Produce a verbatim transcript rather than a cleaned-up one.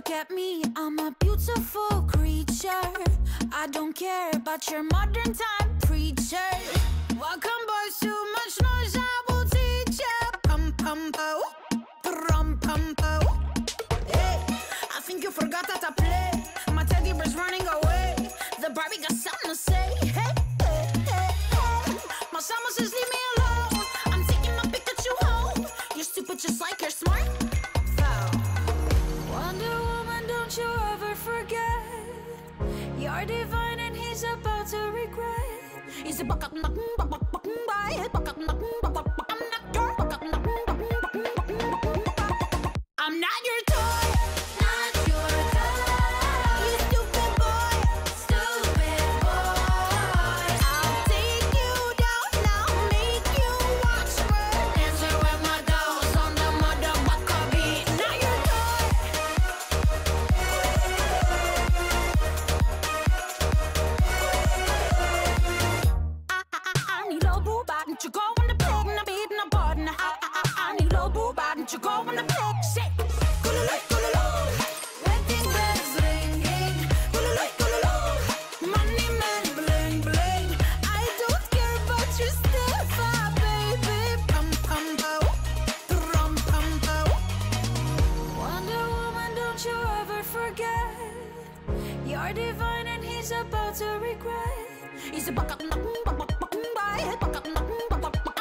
look at me, I'm a beautiful creature. I don't care about your modern time preacher. Welcome boys, too much noise, I will teach ya. Pum pum po, pum pum po. Hey, I think you forgot that I play. My teddy bear's running away. The Barbie got something to say. Hey, hey, hey, hey. My summer says leave me alone. I'm taking my Pikachu home. You're stupid just like you're smart. Wonder Woman, don't you ever forget, you're divine and he's about to regret. He's a buck up, knock, buck, buck, buck, buy, buck up, knock, buck, buck, buck, I'm not your, buck up, knock, buck, buck, buck, buck. I'm not your toy, not your toy. You stupid boy, stupid boy. I'll take you down, I'll make you watch me dancing with my dolls on the motherfucker beat. Not your toy. I need a boo bot, and you go on the peg, and I'm beating a button. I, I, I, I need a boo bot, and you go on the peg. Shit, gululu, gululu. Wedding bells ringing, gululu, gululu. Money man bling bling. I don't care about your stuff, ah, baby. Pum pum po, pum pum po. Wonder Woman, don't you ever forget, you're divine and he's about to regret. He's a buck up, knock, buck, buck, buck, buy, buck up, knock, buck, buck, buck.